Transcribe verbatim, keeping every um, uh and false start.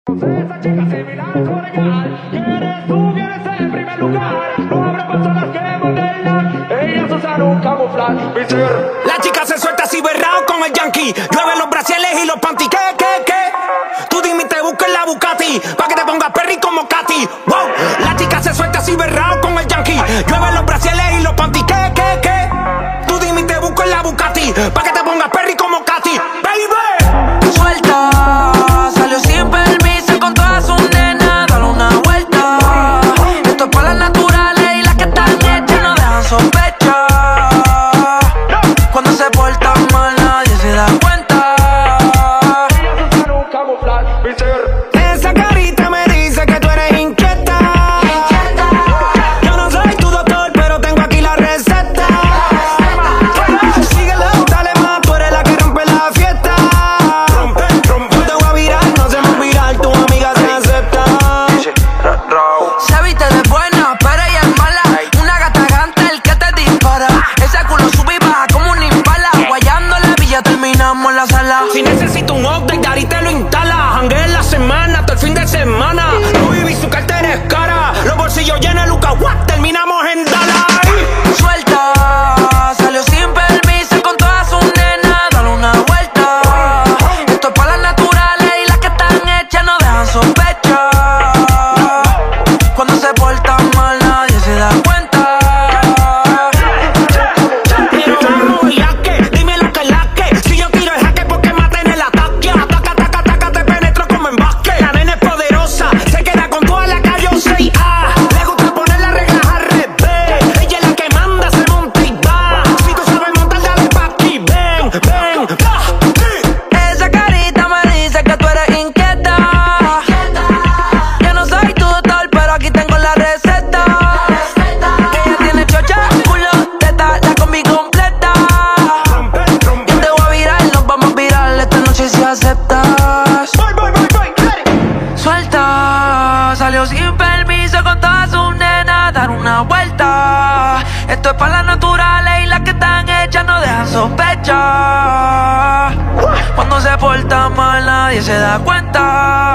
Esa chica similar a su real. ¿Quieres tú? ¿Quieres ser en primer lugar? No habrá personas que modelan. Ellas usan un camuflaje. La chica se suelta así berrao con el yankee. Llueve los brasieles y los panty. ¿Qué, qué, qué? Tú dime y te busco en la Bugatti pa' que te pongas perry como Katy. Wow. La chica se suelta así berrao con el yankee. Llueve los brasieles y los panty. ¿Qué, qué, qué? Tú dime y te busco en la Bugatti pa' que te pongas perry como Katy. Baby. Suelta, salió sin permiso con todas sus nenas. Dale una vuelta. Esto es para las naturales y las que están hechas no dejan sospecha. Cuando se portan mal nadie se da cuenta. Esa carita me dice que tú eres inquieta. Yo no soy tu doctor, pero tengo aquí la receta. Síguelo, dale más, tú eres la que rompe la fiesta. Rompe, rompe. Te voy a virar, no se me viral, tu amiga se acepta. Se viste de buena, pero ella es mala. Una gata gante, el que te dispara. Ese culo sube y baja como un impala. Guayando la villa, terminamos la sala. Si necesito un update, Dari te lo instala. Jangué en la semana, hasta el fin de semana. Louis V, su cartera es cara. Los bolsillos llenos de Lucas, what? Terminamos en Dallas. Suelta, salió sin permiso con todas sus nenas. Dale una vuelta. Esto es para las naturales y las que están hechas no dejan sospecha. Cuando se portan mal nadie se da cuenta. Pero vamos, ya que, dime lo que es la que. Si yo tiro el jaque porque maten el ataque. Ataca, ataca, ataca, te penetro como en básquet. La nena es poderosa, se queda con toda la calle seis A. Le gusta poner las reglas al revés. Ella es la que manda, se monta y va. Si tú sabes montar, dale pa' aquí. Ven, ven, va. Esa carita me dice que tú eres inquieta. Yo no soy tu doctor, pero aquí tengo la receta. Ella tiene chocha, culo, teta, la combi completa. Yo te voy a virar, nos vamos a virar esta noche si aceptas. Suelta, salió sin permiso con todas sus nenas. Dar una vuelta. Esto es para las naturales y las que están hechas no dejan sospecha. Cuando se porta mal nadie se da cuenta.